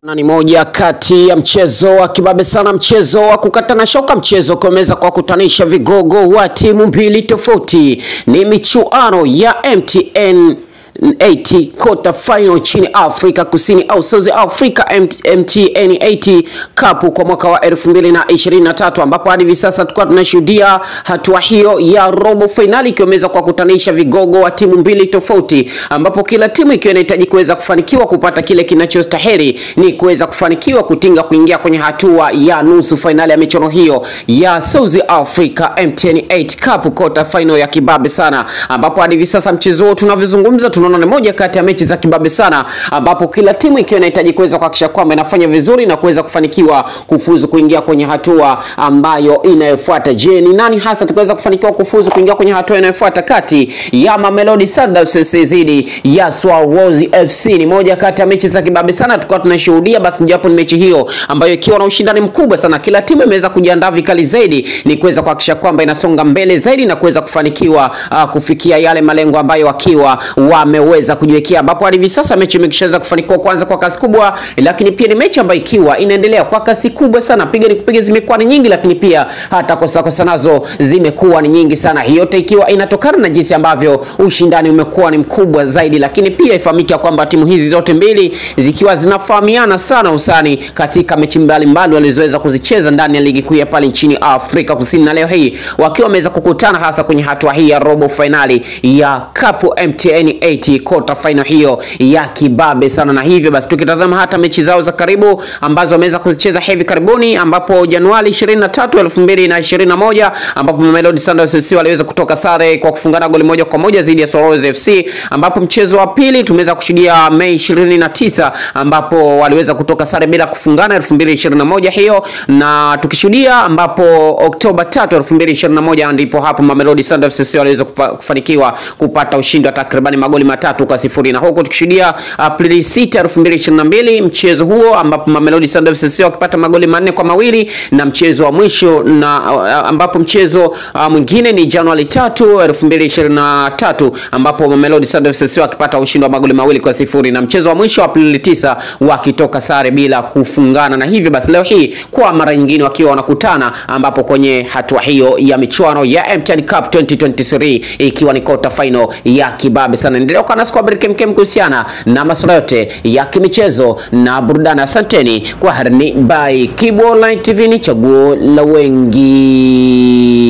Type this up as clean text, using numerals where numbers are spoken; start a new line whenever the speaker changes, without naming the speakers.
Na ni moja kati ya mchezo wa kibabe sana, mchezo wa kukatana shoka, mchezo kumeweza kwa kutanisha vigogo wa timu mbili tofauti. Ni michuano ya MTN8 quarter final chini Afrika Kusini au South Africa, MTN8 Cup kwa mwaka wa 2023, ambapo hadi hivi sasa tulikuwa tunashuhudia hatua hiyo ya robo finali ikiweza kwa kutanisha vigogo wa timu mbili tofauti, ambapo kila timu ikiwa inahitaji kuweza kufanikiwa kupata kile kinachostahili ni kuweza kufanikiwa kutinga kuingia kwenye hatua ya nusu finali ya michuano hiyo ya South Africa MTN8 Cup quarter final ya kibabe sana, ambapo hadi hivi sasa mchezo tunavyozungumza tunaona ni moja kati ya mechi za kibabe sana, ambapo kila timu ikiwa inahitaji kuweza kuhakikisha kwamba inafanya vizuri na kuweza kufanikiwa kufuzu kuingia kwenye hatua ambayo inayofuata. Je, ni nani hasa tukaweza kufanikiwa kufuzu kuingia kwenye hatua inayofuata kati ya Mamelodi Sundowns dhidi ya Sundowns FC? Ni moja kati ya mechi za kibabe sana tulikuwa tunashuhudia, basi japo ni mechi hiyo ambayo ikiwa na ushindani mkubwa sana, kila timu imeweza kujiandaa vikali zaidi ni kuweza kuhakikisha kwamba inasonga mbele zaidi na kuweza kufanikiwa kufikia yale malengo ambayo wakiwa wameweza kujiwekea, ambapo hadi hivi sasa mechi imekishaweza kufanikiwa kwanza kwa kasi kubwa, lakini pia ni mechi ambayo ikiwa inaendelea kwa kasi kubwa sana, piga ni kupiga zimekuwa ni nyingi, lakini pia hata kosa nazo zimekuwa ni nyingi sana. Hiyo yote ikiwa inatokana na jinsi ambavyo ushindani umekuwa ni mkubwa zaidi, lakini pia ifahamike kwamba timu hizi zote mbili zikiwa zinafahamiana sana usani katika mechi mbalimbali walizoweza kuzicheza ndani ya ligi kuu ya pale nchini Afrika Kusini, na leo hii wakiwa wameweza kukutana hasa kwenye hatua hii ya robo finali ya Cup MTN8 quarter final hiyo ya kibabe sana. Na hivyo basi tukitazama hata mechi zao za karibu ambazo wameweza kuzicheza hivi karibuni, ambapo Januari 23, 2021 ambapo Mamelodi Sundowns waliweza kutoka sare kwa kufungana goli moja kwa moja dhidi ya Sundowns FC, ambapo mchezo wa pili tumeweza kushuhudia Mei 29 ambapo waliweza kutoka sare bila kufungana 2021 hiyo, na tukishuhudia ambapo Oktoba 3, 2021 ndipo hapo Mamelodi Sundowns waliweza kufanikiwa kupata ushindi wa takriban magoli 3-0, na huko tukishuhudia Aprili 6, 2022 mchezo huo ambapo Mamelodi Sundowns wakipata magoli 4-2, na mchezo wa mwisho na ambapo mchezo mwingine ni Januari 3, 2023 ambapo Mamelodi Sundowns wakipata ushindi wa magoli 2-0, na mchezo wa mwisho Aprili 9 wakitoka sare bila kufungana. Na hivyo basi leo hii kwa mara nyingine wakiwa wanakutana, ambapo kwenye hatua hiyo ya michuano ya MTN Cup 2023 ikiwa ni quarter final ya kibabe sana. Endelea kwa nasi kwa break kuhusiana na masuala yote ya kimichezo na burudani. Asanteni kwa harni by Kibo Online TV, ni chaguo la wengi.